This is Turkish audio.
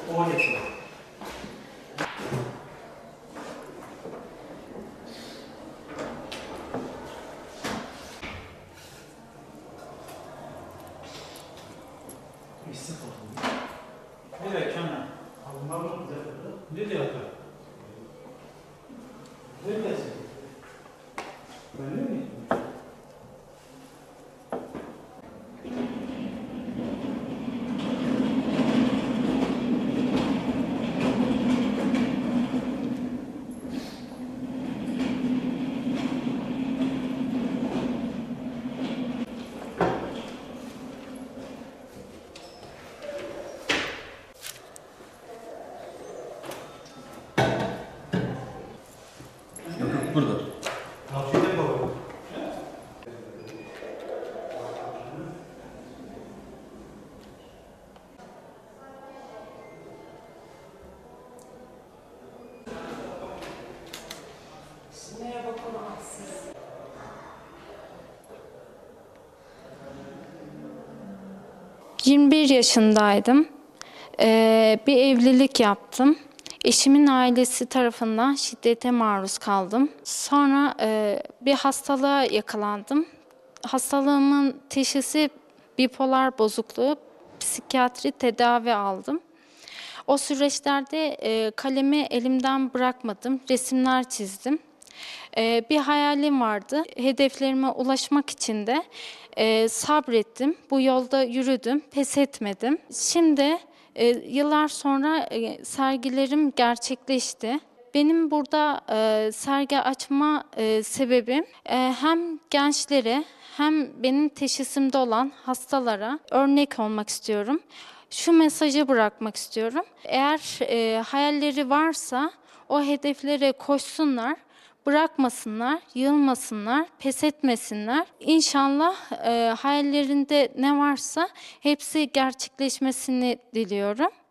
10 yaşında. Evet canım. Ne diyor? Neredesin? Ben ne miyim? Yok burada. Tavsiye baba. Merhaba, kolay gelsin. ...21 yaşındaydım. Bir evlilik yaptım. Eşimin ailesi tarafından şiddete maruz kaldım. Sonra bir hastalığa yakalandım. Hastalığımın teşhisi bipolar bozukluğu, psikiyatri tedavi aldım. O süreçlerde kalemi elimden bırakmadım, resimler çizdim. Bir hayalim vardı. Hedeflerime ulaşmak için de sabrettim. Bu yolda yürüdüm, pes etmedim. Şimdi yıllar sonra sergilerim gerçekleşti. Benim burada sergi açma sebebim hem gençlere hem benim teşhisimde olan hastalara örnek olmak istiyorum. Şu mesajı bırakmak istiyorum. Eğer hayalleri varsa o hedeflere koşsunlar, bırakmasınlar, yılmasınlar, pes etmesinler. İnşallah hayallerinde ne varsa hepsi gerçekleşmesini diliyorum.